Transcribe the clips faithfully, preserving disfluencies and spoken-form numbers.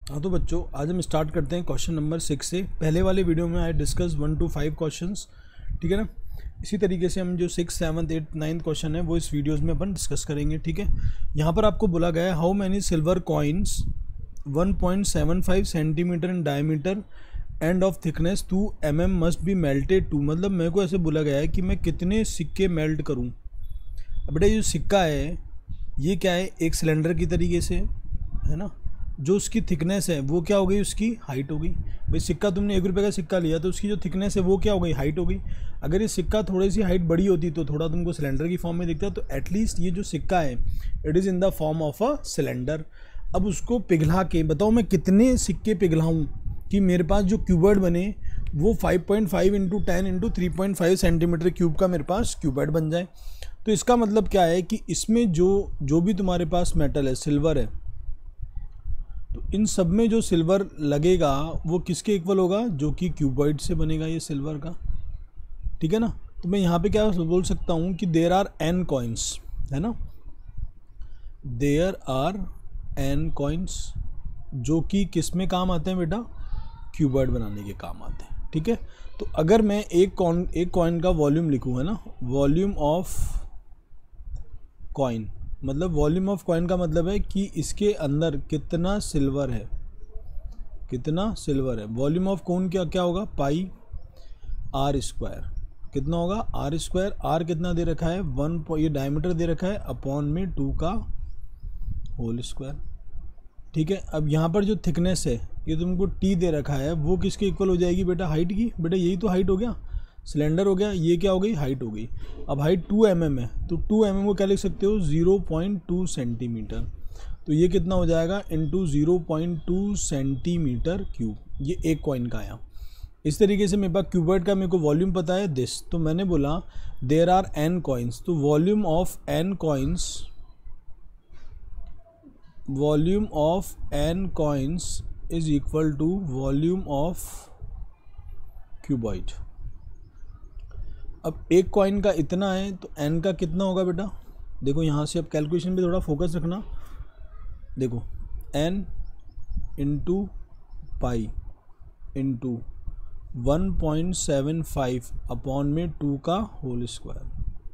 हाँ तो बच्चों आज हम स्टार्ट करते हैं क्वेश्चन नंबर सिक्स से। पहले वाले वीडियो में I discuss one two five questions, ठीक है ना। इसी तरीके से हम जो six seventh eight ninth question है वो इस वीडियोस में अपन डिस्कस करेंगे, ठीक है। यहाँ पर आपको बोला गया है how many silver coins one point seven five centimetre in diameter and of thickness two m m must be melted to. मतलब मेरे को ऐसे बोला गया है कि मैं कितने सिक्के मेल्ट करूँ। अब बेटा ये जो सिक्का है ये क्या है, एक सिलेंडर की तरीके से है ना। जो उसकी थिकनेस है वो क्या हो गई, उसकी हाइट हो गई। भाई सिक्का तुमने एक रुपये का सिक्का लिया तो उसकी जो थिकनेस है वो क्या हो गई, हाइट हो गई। अगर ये सिक्का थोड़ी सी हाइट बड़ी होती तो थोड़ा तुमको सिलेंडर की फॉर्म में दिखता, तो एटलीस्ट ये जो सिक्का है it is in the form of a cylinder. अब उसको पिघला के बताओ मैं कितने सिक्के पिघलाऊँ कि मेरे पास जो क्यूबॉइड बने वो five point five into ten into three point five centimetre cube का मेरे पास क्यूबॉइड बन जाए। तो इसका मतलब क्या है कि इसमें जो जो भी तुम्हारे पास मेटल है, सिल्वर है, तो इन सब में जो सिल्वर लगेगा वो किसके इक्वल होगा, जो कि क्यूबॉइड से बनेगा ये सिल्वर का, ठीक है ना। तो मैं यहाँ पे क्या बोल सकता हूँ कि देयर आर एन कॉइन्स, है ना, देयर आर एन कॉइन्स जो कि किस में काम आते हैं बेटा, क्यूबॉइड बनाने के काम आते हैं, ठीक है। तो अगर मैं एक कॉइन एक कॉइन का वॉल्यूम लिखूँ, है ना, वॉल्यूम ऑफ कॉइन, मतलब वॉल्यूम ऑफ कॉइन का मतलब है कि इसके अंदर कितना सिल्वर है, कितना सिल्वर है। वॉल्यूम ऑफ कॉइन क्या क्या होगा, पाई आर स्क्वायर, कितना होगा आर स्क्वायर। आर कितना दे रखा है, वन, ये डायमीटर दे रखा है अपॉन में टू का होल स्क्वायर, ठीक है। अब यहाँ पर जो थिकनेस है ये तुमको टी दे रखा है, वो किसके इक्वल हो जाएगी बेटा, हाइट की। बेटा यही तो हाइट हो गया, सिलेंडर हो गया, ये क्या हो गई, हाइट हो गई। अब हाइट टू एम एम है तो टू एम एम को क्या लिख सकते हो, ज़ीरो पॉइंट टू सेंटीमीटर। तो ये कितना हो जाएगा, into zero point two centimetre cube. ये एक कॉइन का आया। इस तरीके से मेरे पास क्यूबॉइड का मेरे को वॉल्यूम पता है दिस, तो मैंने बोला देयर आर एन कॉइन्स, तो volume of n coins, volume of n coins is equal to volume of cuboid. अब एक कॉइन का इतना है तो एन का कितना होगा बेटा, देखो यहाँ से अब कैलकुलेशन पे थोड़ा फोकस रखना। देखो n into pi into one point seven five upon में टू का whole square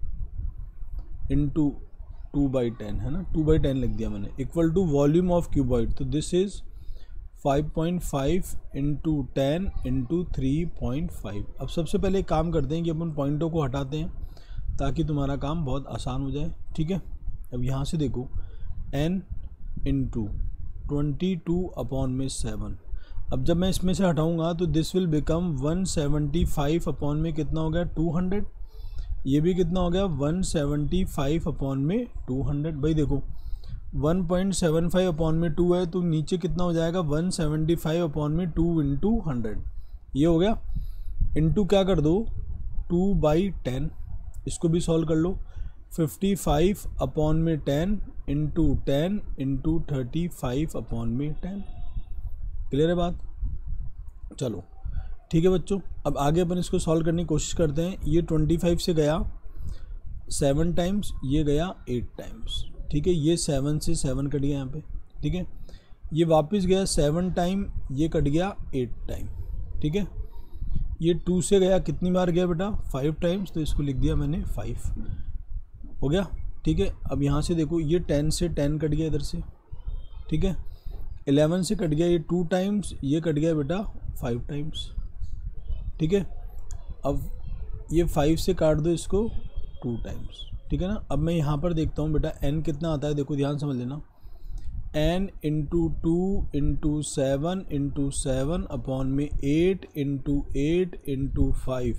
into two by ten, है ना, टू बाई टेन लिख दिया मैंने, equal to volume of cuboid. तो this is five point five into ten into three point five. अब सबसे पहले एक काम करते हैं कि अपन पॉइंटों को हटाते हैं ताकि तुम्हारा काम बहुत आसान हो जाए, ठीक है। अब यहाँ से देखो n into twenty two upon में सेवन। अब जब मैं इसमें से हटाऊँगा तो this will become one seventy five upon में कितना हो गया, टू हंड्रेड। ये भी कितना हो गया, वन सेवेंटी फाइव अपॉन में टू हंड्रेड। भाई देखो one point seven five upon में टू है तो नीचे कितना हो जाएगा, वन सेवेंटी फाइव अपॉन में टू इंटू हंड्रेड। ये हो गया, इंटू क्या कर दो, टू बाई टेन, इसको भी सॉल्व कर लो। फिफ्टी फाइव अपॉन में ten into ten into thirty five upon में टेन। क्लियर है बात, चलो ठीक है बच्चों। अब आगे अपन इसको सॉल्व करने की कोशिश करते हैं। ये ट्वेंटी फाइव से गया सेवन टाइम्स, ये गया एट टाइम्स, ठीक है। ये सेवन से सेवन कट गया यहाँ पे, ठीक है। ये वापस गया सेवन टाइम, ये कट गया एट टाइम, ठीक है। ये टू से गया कितनी बार गया बेटा, फाइव टाइम्स, तो इसको लिख दिया मैंने फाइव, हो गया, ठीक है। अब यहाँ से देखो ये टेन से टेन कट गया इधर से, ठीक है। इलेवन से कट गया ये टू टाइम्स, ये कट गया बेटा फाइव टाइम्स, ठीक है। अब ये फाइव से काट दो इसको टू टाइम्स, ठीक है ना। अब मैं यहाँ पर देखता हूँ बेटा n कितना आता है, देखो ध्यान समझ लेना, n into two into seven into seven upon में eight into eight into five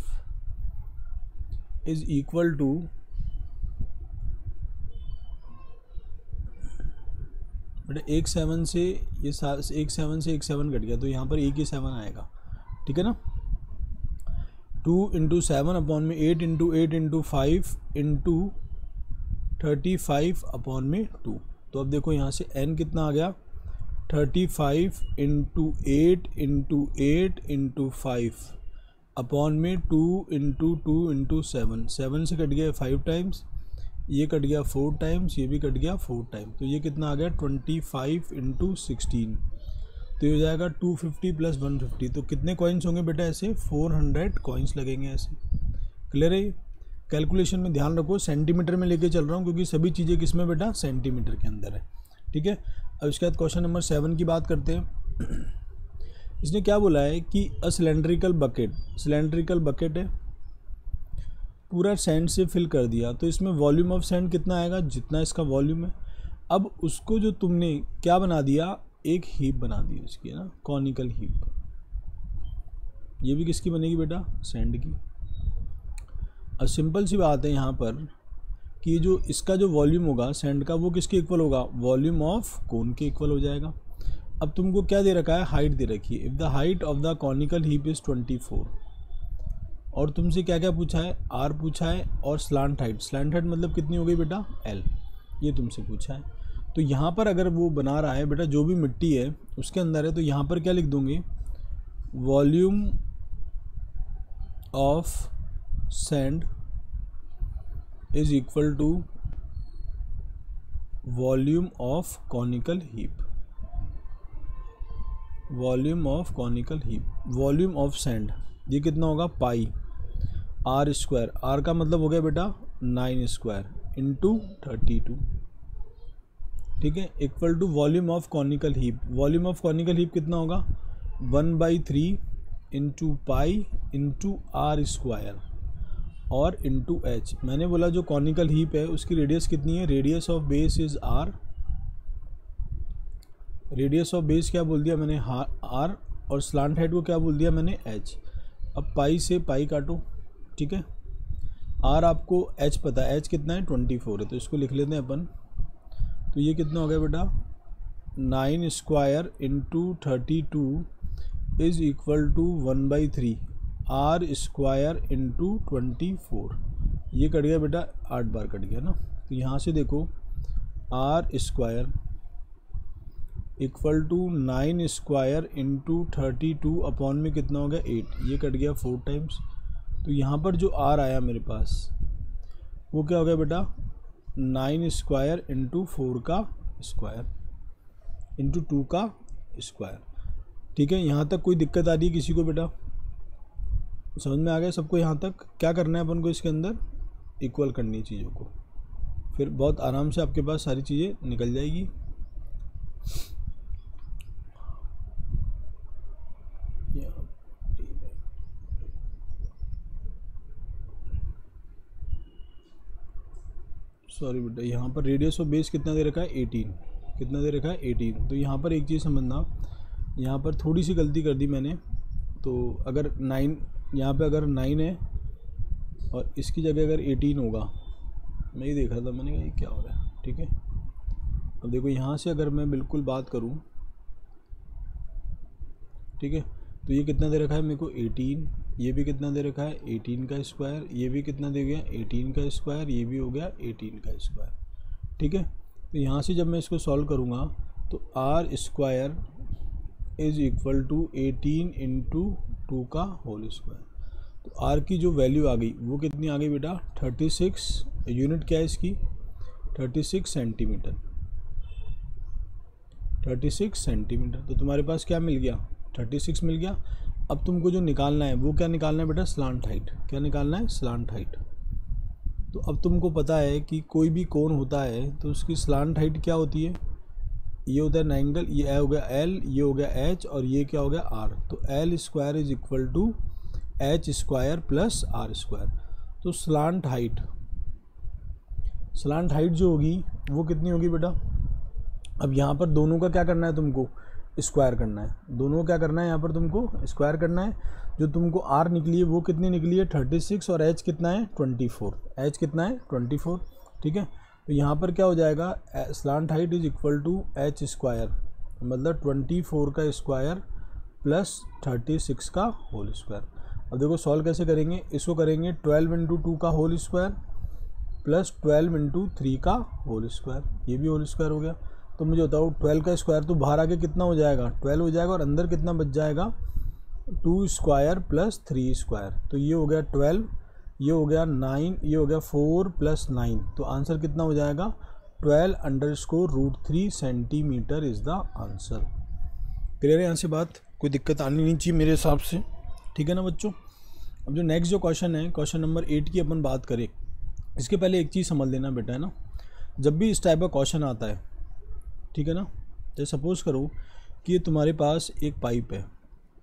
is equal to, बेटा एक सेवन से ये एक सेवन से एक सेवन कट गया तो यहाँ पर एक ही सेवन आएगा, ठीक है ना। टू इंटू सेवन अपॉन में eight into eight into five into thirty five upon में टू। तो अब देखो यहाँ से n कितना आ गया, thirty five into eight into eight into five upon में two into two into seven. Seven से कट गया फाइव टाइम्स, ये कट गया फोर टाइम्स, ये भी कट गया फोर टाइम, तो ये कितना आ गया ट्वेंटी फाइव इंटू सिक्सटीन। तो ये हो जाएगा two fifty plus one fifty, तो कितने कॉइन्स होंगे बेटा ऐसे, फोर हंड्रेड कॉइन्स लगेंगे ऐसे। क्लियर है? कैलकुलेशन में ध्यान रखो, सेंटीमीटर में लेके चल रहा हूँ क्योंकि सभी चीज़ें किस में बेटा, सेंटीमीटर के अंदर है। ठीक है, अब इसके बाद क्वेश्चन नंबर सेवन की बात करते हैं। इसने क्या बोला है कि a cylindrical bucket, cylindrical bucket है, पूरा सैंड से फिल कर दिया, तो इसमें वॉल्यूम ऑफ सैंड कितना आएगा, जितना इसका वॉल्यूम है। अब उसको जो तुमने क्या बना दिया, एक हीप बना दी उसकी, है ना, कॉनिकल हीप। ये भी किसकी बनेगी बेटा, सैंड की। अब सिंपल सी बात है यहाँ पर कि जो इसका जो वॉल्यूम होगा सैंड का, वो किसके इक्वल होगा, वॉल्यूम ऑफ कोन के इक्वल हो जाएगा। अब तुमको क्या दे रखा है, हाइट दे रखी है। If the height of the conical heap is twenty four, और तुमसे क्या क्या पूछा है, आर पूछा है और स्लांट हाइट। स्लांट हाइट मतलब कितनी हो गई बेटा, एल, ये तुमसे पूछा है। तो यहाँ पर अगर वो बना रहा है बेटा, जो भी मिट्टी है उसके अंदर है, तो यहाँ पर क्या लिख दूंगी, volume of sand is equal to volume of conical heap, volume of conical heap, volume of sand, ये कितना होगा, पाई आर स्क्वायर। आर का मतलब हो गया बेटा nine square into thirty two. ठीक है, equal to volume of conical heap. Volume of conical heap कितना होगा, one by three into pi into r square और इंटू एच। मैंने बोला जो कॉनिकल हीप है उसकी रेडियस कितनी है, radius of base is r, radius of base क्या बोल दिया मैंने, आर, और स्लांट हाइट को क्या बोल दिया मैंने, एच। अब पाई से पाई काटो, ठीक है, आर आपको एच पता है, एच कितना है, ट्वेंटी फोर है, तो इसको लिख लेते हैं अपन। तो ये कितना हो गया बेटा, nine square into thirty two is equal to one by three r square into twenty four. ये कट गया बेटा, आठ बार कट गया ना। तो यहाँ से देखो r square equal to nine square into thirty two upon में कितना हो गया, एट, ये कट गया फोर टाइम्स। तो यहाँ पर जो आर आया मेरे पास वो क्या हो गया बेटा, नाइन स्क्वायर इंटू फोर का स्क्वायर इंटू टू का स्क्वायर। ठीक है, यहाँ तक कोई दिक्कत आ रही है किसी को बेटा, समझ में आ गया सबको? यहाँ तक क्या करना है अपन को, इसके अंदर इक्वल करनी है चीज़ों को, फिर बहुत आराम से आपके पास सारी चीज़ें निकल जाएगी। सॉरी बेटा, यहाँ पर रेडियस ऑफ बेस कितना दे रखा है, एटीन, कितना दे रखा है, एटीन। तो यहाँ पर एक चीज़ समझना, यहाँ पर थोड़ी सी गलती कर दी मैंने। तो अगर नाइन, यहाँ पे अगर नाइन है और इसकी जगह अगर एटीन होगा, मैं ही देख रहा था, मैंने कहा ये क्या हो रहा है। ठीक है, अब देखो यहाँ से अगर मैं बिल्कुल बात करूँ, ठीक है, तो ये कितना दे रखा है मेरे को, एटीन, ये भी कितना दे रखा है, एटीन का स्क्वायर, ये भी कितना दे गया, एटीन का स्क्वायर, ये भी हो गया एटीन का स्क्वायर। ठीक है, तो यहाँ से जब मैं इसको सॉल्व करूँगा तो r square is equal to eighteen into two का होल स्क्वायर। तो आर की जो वैल्यू आ गई वो कितनी आ गई बेटा, थर्टी सिक्स, यूनिट क्या है इसकी, thirty six centimetre, thirty six centimetre. तो तुम्हारे पास क्या मिल गया, थर्टी सिक्स मिल गया। अब तुमको जो निकालना है वो क्या निकालना है बेटा, स्लांट हाइट। क्या निकालना है, स्लांट हाइट। तो अब तुमको पता है कि कोई भी कोण होता है तो उसकी स्लांट हाइट क्या होती है, ये होता है नाइंगल, ये हो गया एल, ये हो गया एच, और ये क्या हो गया आर। तो l square is equal to h square plus r square. तो स्लांट हाइट, स्लांट हाइट जो होगी वो कितनी होगी बेटा, अब यहाँ पर दोनों का क्या करना है तुमको, स्क्वायर करना है। दोनों क्या करना है यहाँ पर तुमको, स्क्वायर करना है। जो तुमको आर निकली है वो कितनी निकली है, थर्टी सिक्स, और एच कितना है, ट्वेंटी फोर। एच कितना है, ट्वेंटी फोर। ठीक है, तो यहाँ पर क्या हो जाएगा, slant height is equal to h square, मतलब ट्वेंटी फोर का स्क्वायर प्लस थर्टी सिक्स का होल स्क्वायर। अब देखो सॉल्व कैसे करेंगे, इसको करेंगे ट्वेल्व इंटू टू का whole square plus twelve into three का होल स्क्वायर, ये भी होल स्क्वायर हो गया। तो मुझे बताओ ट्वेल्व का स्क्वायर तो बाहर आके कितना हो जाएगा, ट्वेल्व हो जाएगा, और अंदर कितना बच जाएगा, two square plus three square. तो ये हो गया ट्वेल्व, ये हो गया नाइन, ये हो गया फोर प्लस नाइन। तो आंसर कितना हो जाएगा, twelve under score root three centimetre is the answer. Clear है यहाँ से बात, कोई दिक्कत आनी नहीं चाहिए मेरे हिसाब से, ठीक है ना बच्चों। अब जो नेक्स्ट जो क्वेश्चन है, क्वेश्चन नंबर एट की अपन बात करें, इसके पहले एक चीज़ समझ लेना बेटा, है ना, जब भी इस टाइप का क्वेश्चन आता है, ठीक है ना, तो सपोज़ करो कि ये तुम्हारे पास एक पाइप है,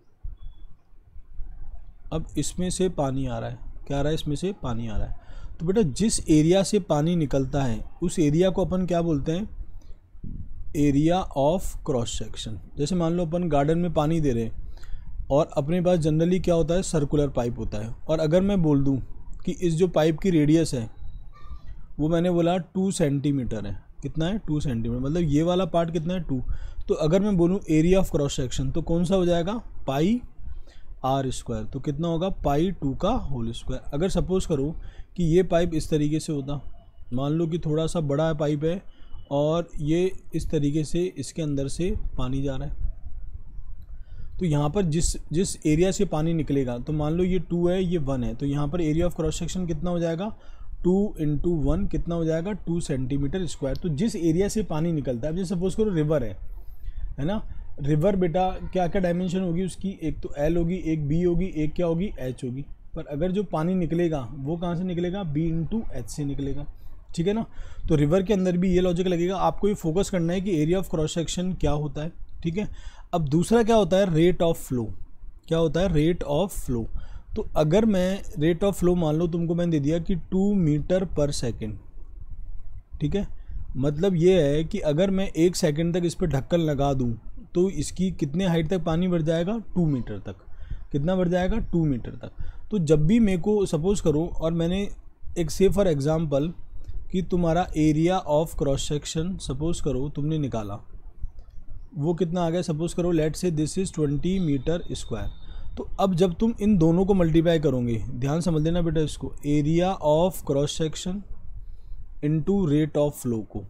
अब इसमें से पानी आ रहा है, क्या आ रहा है, इसमें से पानी आ रहा है। तो बेटा जिस एरिया से पानी निकलता है उस एरिया को अपन क्या बोलते हैं, एरिया ऑफ क्रॉस सेक्शन। जैसे मान लो अपन गार्डन में पानी दे रहे हैं और अपने पास जनरली क्या होता है, सर्कुलर पाइप होता है, और अगर मैं बोल दूं कि इस जो पाइप की रेडियस है वो मैंने बोला टू सेंटीमीटर है, कितना है, टू सेंटीमीटर, मतलब ये वाला पार्ट कितना है, टू। तो अगर मैं बोलूँ एरिया ऑफ क्रॉस सेक्शन तो कौन सा हो जाएगा, पाई आर स्क्वायर, तो कितना होगा, पाई टू का होल स्क्वायर। अगर सपोज़ करो कि ये पाइप इस तरीके से होता, मान लो कि थोड़ा सा बड़ा पाइप है और ये इस तरीके से इसके अंदर से पानी जा रहा है, तो यहाँ पर जिस जिस एरिया से पानी निकलेगा, तो मान लो ये टू है, ये वन है, तो यहाँ पर एरिया ऑफ क्रॉस सेक्शन कितना हो जाएगा, टू इंटू वन कितना हो जाएगा, टू सेंटीमीटर स्क्वायर। तो जिस एरिया से पानी निकलता है, अब जैसे सपोज करो रिवर है है ना, रिवर बेटा क्या क्या डायमेंशन होगी उसकी, एक तो एल होगी, एक बी होगी, एक क्या होगी, एच होगी। पर अगर जो पानी निकलेगा वो कहाँ से निकलेगा, बी इंटू एच से निकलेगा, ठीक है ना। तो रिवर के अंदर भी ये लॉजिक लगेगा, आपको ये फोकस करना है कि एरिया ऑफ क्रॉस सेक्शन क्या होता है, ठीक है। अब दूसरा क्या होता है, रेट ऑफ फ्लो, क्या होता है, रेट ऑफ फ्लो। तो अगर मैं रेट ऑफ फ्लो मान लो तुमको मैंने दे दिया कि टू मीटर पर सेकेंड, ठीक है, मतलब ये है कि अगर मैं एक सेकंड तक इस पर ढक्कन लगा दूं तो इसकी कितने हाइट तक पानी बढ़ जाएगा, टू मीटर तक, कितना बढ़ जाएगा, टू मीटर तक। तो जब भी मेरे को सपोज़ करो, और मैंने एक से फॉर एग्जांपल कि तुम्हारा area of cross section suppose करो तुमने निकाला, वो कितना आ गया, सपोज़ करो let's say this is twenty metre square. तो अब जब तुम इन दोनों को मल्टीप्लाई करोगे, ध्यान समझ लेना बेटा इसको, area of cross section into rate of flow को,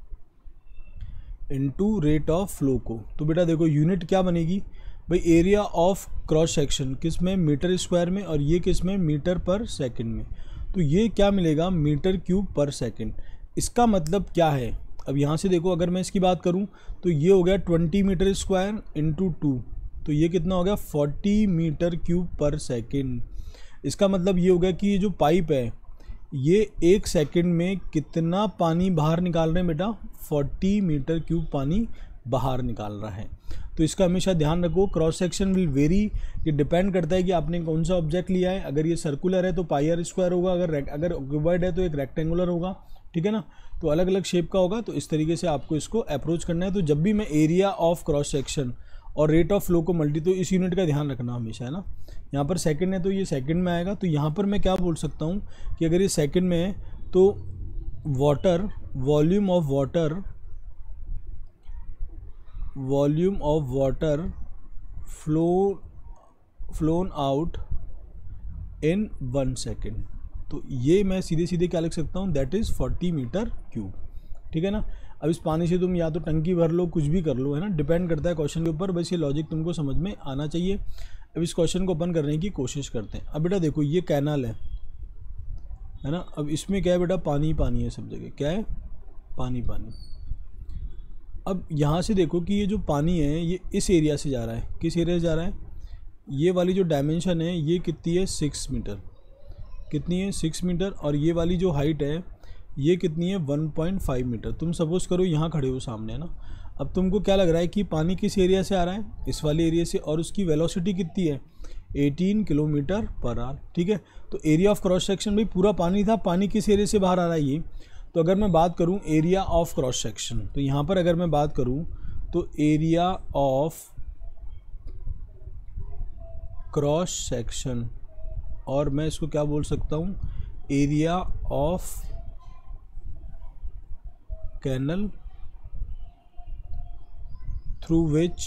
इनटू रेट ऑफ फ्लो को, तो बेटा देखो यूनिट क्या बनेगी भाई, एरिया ऑफ क्रॉस सेक्शन किस में, मीटर स्क्वायर में, और ये किस में, मीटर पर सेकंड में। तो ये क्या मिलेगा, मीटर क्यूब पर सेकंड। इसका मतलब क्या है, अब यहाँ से देखो अगर मैं इसकी बात करूँ तो ये हो गया twenty metre square into two, तो ये कितना हो गया, forty metre cube per second. इसका मतलब ये हो गया कि ये जो पाइप है ये एक सेकंड में कितना पानी बाहर निकाल रहे हैं बेटा, फोर्टी मीटर क्यूब पानी बाहर निकाल रहा है। तो इसका हमेशा ध्यान रखो, क्रॉस सेक्शन विल वेरी, ये डिपेंड करता है कि आपने कौन सा ऑब्जेक्ट लिया है। अगर ये सर्कुलर है तो पाई आर स्क्वायर होगा, अगर अगर क्यूबॉइड है तो एक रेक्टेंगुलर होगा, ठीक है ना। तो अलग अलग शेप का होगा, तो इस तरीके से आपको इसको अप्रोच करना है। तो जब भी मैं एरिया ऑफ क्रॉस सेक्शन और रेट ऑफ फ्लो को मल्टी, तो इस यूनिट का ध्यान रखना हमेशा, है ना। यहाँ पर सेकंड है तो ये सेकंड में आएगा, तो यहाँ पर मैं क्या बोल सकता हूँ कि अगर ये सेकंड में है तो water, volume of water, volume of water flow flown out in one second, तो ये मैं सीधे सीधे क्या लिख सकता हूँ, that is forty metre cube, ठीक है ना। अब इस पानी से तुम या तो टंकी भर लो, कुछ भी कर लो, है ना, डिपेंड करता है क्वेश्चन के ऊपर, बस ये लॉजिक तुमको समझ में आना चाहिए। अब इस क्वेश्चन को अपन करने की कोशिश करते हैं। अब बेटा देखो ये कैनाल है है ना, अब इसमें क्या है बेटा, पानी पानी है, सब जगह क्या है, पानी पानी। अब यहाँ से देखो कि ये जो पानी है ये इस एरिया से जा रहा है, किस एरिया से जा रहा है, ये वाली जो डायमेंशन है ये कितनी है, सिक्स मीटर, कितनी है, सिक्स मीटर, और ये वाली जो हाइट है ये कितनी है, वन पॉइंट फाइव मीटर। तुम सपोज करो यहाँ खड़े हो सामने, है ना। अब तुमको क्या लग रहा है कि पानी किस एरिया से आ रहा है, इस वाले एरिया से, और उसकी वेलोसिटी कितनी है, एटीन किलोमीटर पर आवर, ठीक है। तो एरिया ऑफ क्रॉस सेक्शन भाई पूरा पानी था, पानी किस एरिया से बाहर आ रहा है ये। तो अगर मैं बात करूं एरिया ऑफ क्रॉस सेक्शन, तो यहाँ पर अगर मैं बात करूं तो एरिया ऑफ क्रॉस सेक्शन, और मैं इसको क्या बोल सकता हूँ, area of canal through which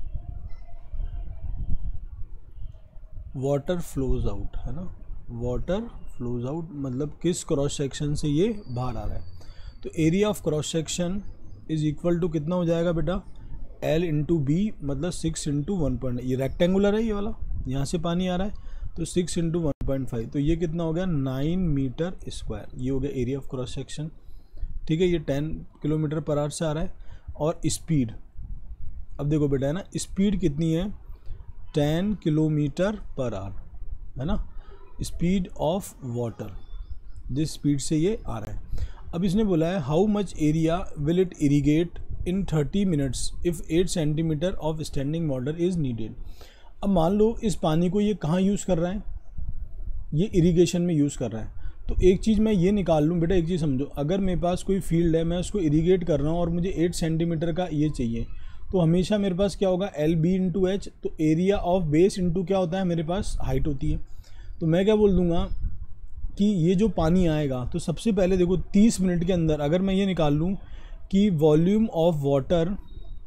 water flows out, है ना, वाटर फ्लोज आउट, मतलब किस क्रॉस सेक्शन से ये बाहर आ रहा है। तो area of cross section is equal to कितना हो जाएगा बेटा, एल इंटू बी, मतलब सिक्स इंटू वन पॉइंट, ये रेक्टेंगुलर है ये वाला, यहाँ से पानी आ रहा है, तो six into one point five, तो ये कितना हो गया, नाइन मीटर स्क्वायर, ये हो गया एरिया ऑफ क्रॉस सेक्शन, ठीक है। ये टेन किलोमीटर पर आवर से आ रहा है, और स्पीड अब देखो बेटा है ना, स्पीड कितनी है, टेन किलोमीटर पर आवर है ना, स्पीड ऑफ वाटर, जिस स्पीड से ये आ रहा है। अब इसने बोला है how much area will it irrigate in thirty minutes if eight centimetre of standing water is needed. अब मान लो इस पानी को ये कहाँ यूज़ कर रहा है, ये इरिगेशन में यूज़ कर रहा है। तो एक चीज़ मैं ये निकाल लूँ बेटा, एक चीज़ समझो, अगर मेरे पास कोई फील्ड है, मैं उसको इरीगेट कर रहा हूँ और मुझे एट सेंटीमीटर का ये चाहिए, तो हमेशा मेरे पास क्या होगा, एल बी इंटू एच, तो एरिया ऑफ बेस इंटू क्या होता है, मेरे पास हाइट होती है। तो मैं क्या बोल दूँगा कि ये जो पानी आएगा, तो सबसे पहले देखो तीस मिनट के अंदर अगर मैं ये निकाल लूँ कि volume of water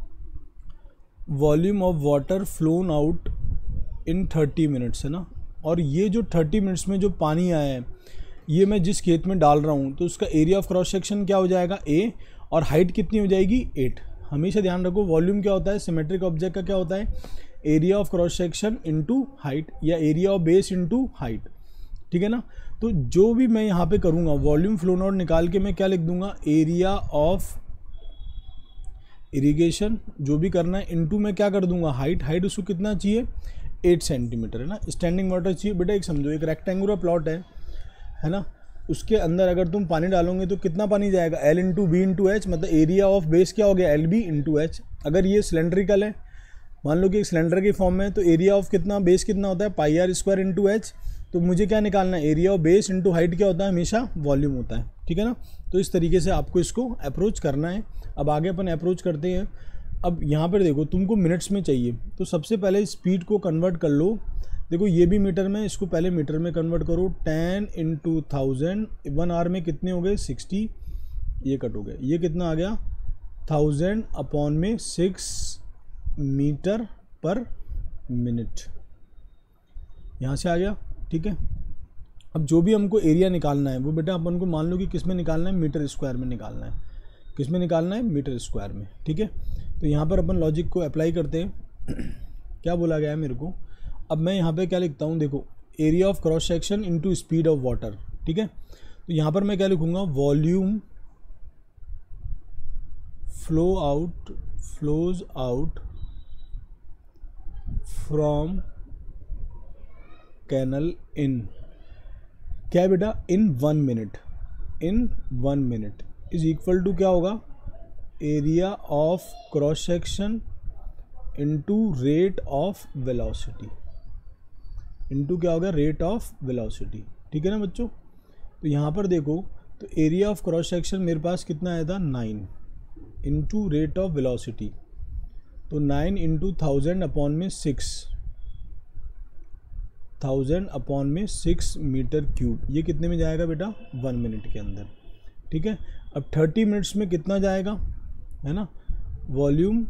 volume of water flown out in thirty minutes है ना, और ये जो थर्टी मिनट्स में जो पानी आया है ये मैं जिस खेत में डाल रहा हूँ, तो उसका एरिया ऑफ क्रॉस सेक्शन क्या हो जाएगा, ए, और हाइट कितनी हो जाएगी, एट। हमेशा ध्यान रखो वॉल्यूम क्या होता है, सिमेट्रिक ऑब्जेक्ट का क्या होता है, area of cross section into height, या area of base into height, ठीक है ना। तो जो भी मैं यहाँ पे करूँगा, वॉल्यूम फ्लो नॉट निकाल के मैं क्या लिख दूंगा, एरिया ऑफ इरिगेशन, जो भी करना है, इनटू मैं क्या कर दूंगा, हाइट, हाइट उसको कितना चाहिए, एट सेंटीमीटर है ना, स्टैंडिंग वाटर चाहिए। बेटा एक समझो, एक रेक्टेंगुलर प्लॉट है है ना, उसके अंदर अगर तुम पानी डालोगे तो कितना पानी जाएगा, l into b into h, मतलब एरिया ऑफ बेस क्या हो गया, एल बी इंटू एच। अगर ये सिलेंड्रिकल है, मान लो कि एक सिलेंडर की फॉर्म में, तो एरिया ऑफ कितना, बेस कितना होता है, pi r square into h. तो मुझे क्या निकालना है, area of base into height क्या होता है, हमेशा वॉल्यूम होता है, ठीक है ना। तो इस तरीके से आपको इसको अप्रोच करना है। अब आगे अपन अप्रोच करते हैं। अब यहाँ पर देखो तुमको मिनट्स में चाहिए, तो सबसे पहले स्पीड को कन्वर्ट कर लो। देखो ये भी मीटर में, इसको पहले मीटर में कन्वर्ट करो, ten into thousand, one hour में कितने हो गए, सिक्सटी, ये कट हो गए, ये कितना आ गया, थाउजेंड अपॉन में सिक्स मीटर पर मिनट, यहाँ से आ गया, ठीक है। अब जो भी हमको एरिया निकालना है वो बेटा अपन को मान लो कि किस में निकालना है, मीटर स्क्वायर में निकालना है। किस में निकालना है, मीटर स्क्वायर में, ठीक है। तो यहाँ पर अपन लॉजिक को अप्लाई करते हैं। क्या बोला गया है मेरे को, अब मैं यहाँ पे क्या लिखता हूँ, देखो area of cross section into speed of water, ठीक है। तो यहाँ पर मैं क्या लिखूँगा, volume flow out flows out from canal in, क्या है बेटा, in one minute, in one minute is equal to क्या होगा, area of cross section into rate of velocity, into क्या होगा, रेट ऑफ वेलोसिटी, ठीक है ना बच्चों। तो यहाँ पर देखो, तो एरिया ऑफ क्रॉस सेक्शन मेरे पास कितना आया था, nine, into rate of velocity, तो नाइन इंटू थाउजेंड अपॉन में सिक्स, थाउजेंड अपॉन में सिक्स मीटर क्यूब, ये कितने में जाएगा बेटा, वन मिनट के अंदर, ठीक है। अब थर्टी मिनट्स में कितना जाएगा, है ना, volume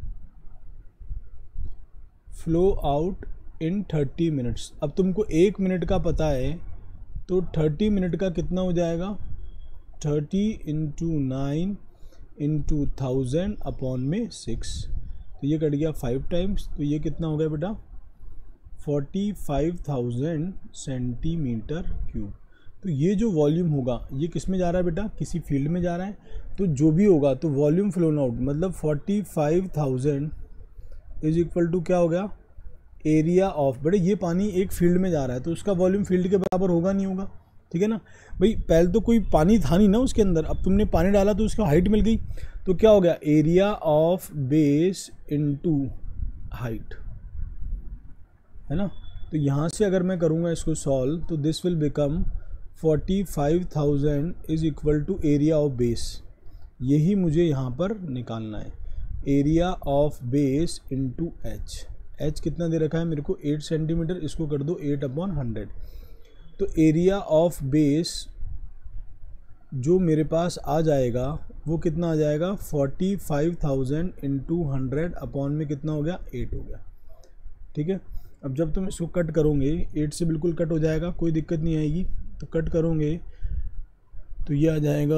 flow out in thirty minutes. अब तुमको एक मिनट का पता है, तो थर्टी मिनट का कितना हो जाएगा, thirty into nine into thousand upon में सिक्स, तो ये कट गया फाइव टाइम्स, तो ये कितना हो गया बेटा, forty five thousand centimetre cube. तो ये जो वॉल्यूम होगा ये किस में जा रहा है बेटा, किसी फील्ड में जा रहा है। तो जो भी होगा, तो वॉल्यूम फ्लोन आउट मतलब forty five thousand is equal to क्या हो गया, एरिया ऑफ, बेटा ये पानी एक फील्ड में जा रहा है तो उसका वॉल्यूम फील्ड के बराबर होगा नहीं होगा, ठीक है ना भाई। पहले तो कोई पानी था नहीं ना उसके अंदर, अब तुमने पानी डाला तो उसका हाइट मिल गई, तो क्या हो गया, area of base into height, है ना। तो यहाँ से अगर मैं करूँगा इसको सॉल्व, तो this will become forty five thousand is equal to area of base, यही मुझे यहाँ पर निकालना है, area of base into H. H कितना दे रखा है मेरे को, एट सेंटीमीटर, इसको कर दो एट अपॉन हंड्रेड। तो एरिया ऑफ बेस जो मेरे पास आ जाएगा वो कितना आ जाएगा, forty five thousand into hundred upon में कितना हो गया, एट हो गया, ठीक है। अब जब तुम इसको कट करोगे, एट से बिल्कुल कट हो जाएगा, कोई दिक्कत नहीं आएगी। तो कट करोगे तो ये आ जाएगा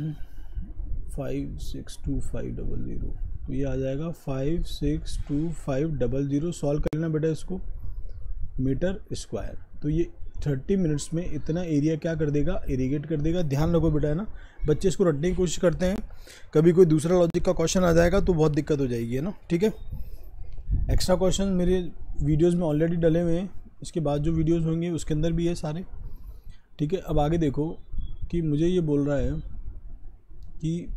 five six two five double zero, तो ये आ जाएगा five six two five double zero. Solve कर लेना बेटा इसको, मीटर स्क्वायर। तो ये थर्टी मिनट्स में इतना एरिया क्या कर देगा, इरीगेट कर देगा। ध्यान रखो बेटा, है ना, बच्चे इसको रटने की कोशिश करते हैं, कभी कोई दूसरा लॉजिक का क्वेश्चन आ जाएगा तो बहुत दिक्कत हो जाएगी, है ना। ठीक है, एक्स्ट्रा क्वेश्चन मेरे वीडियोस में ऑलरेडी डले हुए हैं, इसके बाद जो वीडियोस होंगे उसके अंदर भी है सारे। ठीक है, अब आगे देखो कि मुझे ये बोल रहा है कि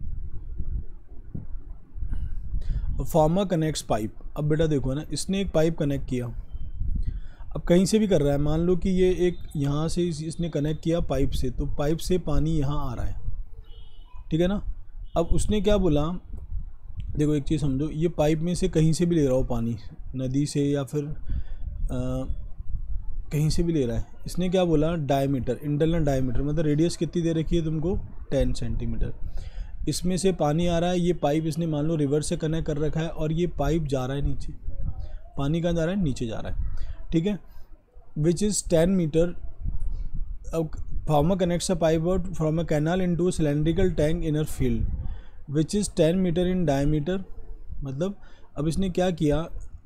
फार्मर कनेक्ट्स पाइप। अब बेटा देखो ना, इसने एक पाइप कनेक्ट किया, अब कहीं से भी कर रहा है, मान लो कि ये एक यहाँ से इसने कनेक्ट किया पाइप से, तो पाइप से पानी यहाँ आ रहा है, ठीक है ना। अब उसने क्या बोला, देखो एक चीज़ समझो, ये पाइप में से कहीं से भी ले रहा हो पानी, नदी से या फिर आ, कहीं से भी ले रहा है। इसने क्या बोला, डायमीटर, इंटरनल डायमीटर मतलब रेडियस कितनी दे रखी है तुमको, टेन सेंटीमीटर। इसमें से पानी आ रहा है, ये पाइप इसने मान लो रिवर से कनेक्ट कर रखा है, और ये पाइप जा रहा है नीचे, पानी कहाँ जा रहा है, नीचे जा रहा है, ठीक है, विच इज़ टेन मीटर। अब farmer connects a pipe out from a canal into a cylindrical tank in a field which is ten metre in diameter. मतलब अब इसने क्या किया,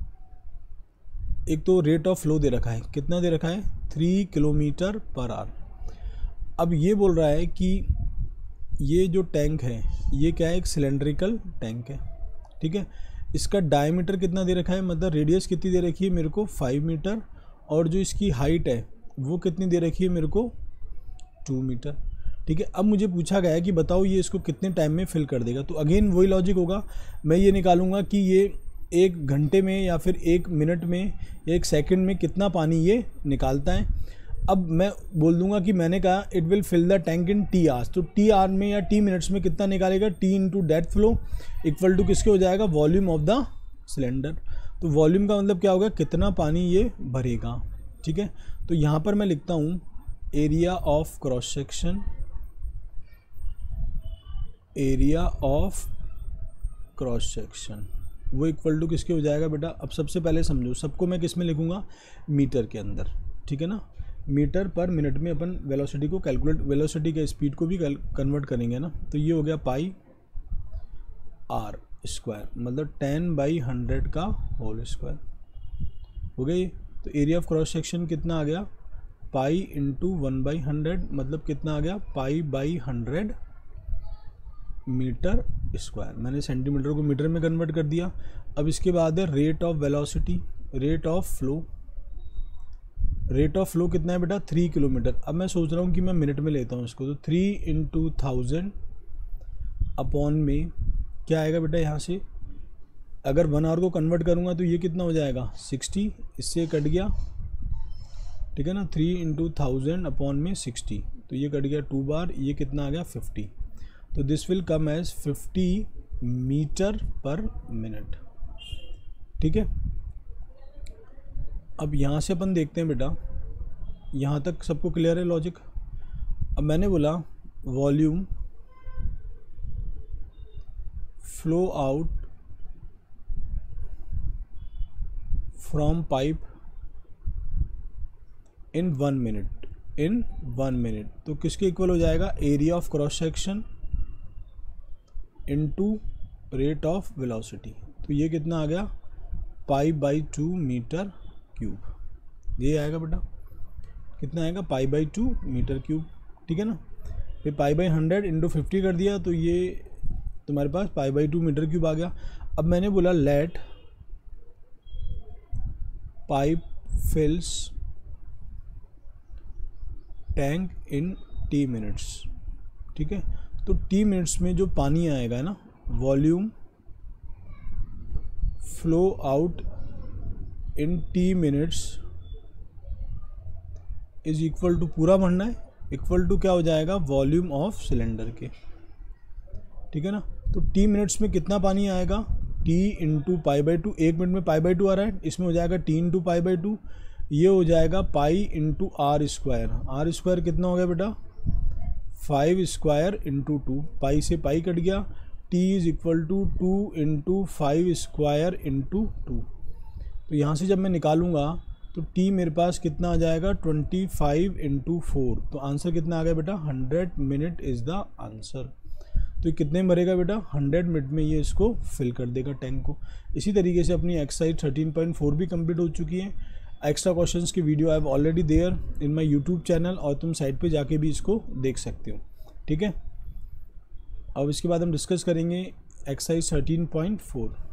एक तो रेट ऑफ फ्लो दे रखा है, कितना दे रखा है, थ्री किलोमीटर पर आवर। अब ये बोल रहा है कि ये जो टैंक है ये क्या है, एक सिलेंड्रिकल टैंक है, ठीक है। इसका डायमीटर कितना दे रखा है, मतलब रेडियस कितनी दे रखी है मेरे को, फाइव मीटर, और जो इसकी हाइट है वो कितनी दे रखी है मेरे को, टू मीटर, ठीक है। अब मुझे पूछा गया है कि बताओ ये इसको कितने टाइम में फिल कर देगा। तो अगेन वही लॉजिक होगा, मैं ये निकालूंगा कि ये एक घंटे में या फिर एक मिनट में या एक सेकंड में कितना पानी ये निकालता है। अब मैं बोल दूंगा कि मैंने कहा it will fill the tank in T hours, तो टी आवर में या टी मिनट्स में कितना निकालेगा, T into depth flow equal to किसके हो जाएगा, वॉल्यूम ऑफ द सिलेंडर। तो वॉल्यूम का मतलब क्या होगा, कितना पानी ये भरेगा, ठीक है। तो यहाँ पर मैं लिखता हूँ area of cross section, area of cross section वो इक्वल टू किसके हो जाएगा बेटा। अब सबसे पहले समझो, सबको मैं किस में लिखूंगा, मीटर के अंदर, ठीक है ना। मीटर पर मिनट में अपन वेलोसिटी को कैलकुलेट, वेलोसिटी के स्पीड को भी कन्वर्ट करेंगे ना। तो ये हो गया पाई आर स्क्वायर, मतलब टेन बाई हंड्रेड का होल स्क्वायर हो गया ये। तो एरिया ऑफ क्रॉस सेक्शन कितना आ गया, pi into one by hundred, मतलब कितना आ गया, pi by hundred metre square. मैंने सेंटीमीटर को मीटर में कन्वर्ट कर दिया। अब इसके बाद है rate of velocity, rate of flow, rate of flow कितना है बेटा, थ्री किलोमीटर। अब मैं सोच रहा हूँ कि मैं मिनट में लेता हूँ इसको, तो थ्री इंटू थाउजेंड अपॉन में क्या आएगा बेटा, यहाँ से अगर वन आवर को कन्वर्ट करूँगा तो ये कितना हो जाएगा, सिक्सटी, इससे कट गया, ठीक है ना। थ्री इंटू थाउजेंड अपॉन में सिक्सटी, तो ये कट गया टू बार, ये कितना आ गया, फिफ्टी। तो this will come as fifty metre पर मिनट, ठीक है। अब यहाँ से अपन देखते हैं बेटा, यहाँ तक सबको क्लियर है लॉजिक। अब मैंने बोला volume flow out from pipe in one minute, in one minute, तो किसके इक्वल हो जाएगा, area of cross section into rate of velocity. तो ये कितना आ गया, pi by two metre cube, ये आएगा बेटा, कितना आएगा, pi by two metre cube, ठीक है ना। फिर pi by hundred into fifty कर दिया, तो ये तुम्हारे पास pi by two metre cube आ गया। अब मैंने बोला let pipe fills tank in T minutes, ठीक है। तो टी मिनट्स में जो पानी आएगा ना, volume flow out in T minutes is equal to, पूरा भरना है, इक्वल टू क्या हो जाएगा, वॉल्यूम ऑफ सिलेंडर के, ठीक है ना। तो टी मिनट्स में कितना पानी आएगा, T into pi by two, एक मिनट में पाई बाई टू आ रहा है, इसमें हो जाएगा T into pi by two, ये हो जाएगा pi into r square. R square कितना हो गया बेटा, five square into two, pi से पाई कट गया, T is equal to two into five square into two. तो यहाँ से जब मैं निकालूंगा तो टी मेरे पास कितना आ जाएगा, ट्वेंटी फाइव इंटू फोर, तो आंसर कितना आ गया बेटा, hundred minute is the answer. तो ये कितने में भरेगा बेटा, हंड्रेड मिनट में ये इसको फिल कर देगा टैंक को। इसी तरीके से अपनी एक्सरसाइज थर्टीन पॉइंट फोर भी कंप्लीट हो चुकी है। एक्स्ट्रा क्वेश्चंस की video I have already there in my YouTube channel, और तुम साइट पे जाके भी इसको देख सकते हो, ठीक है। अब इसके बाद हम डिस्कस करेंगे एक्सरसाइज थर्टीन पॉइंट फोर।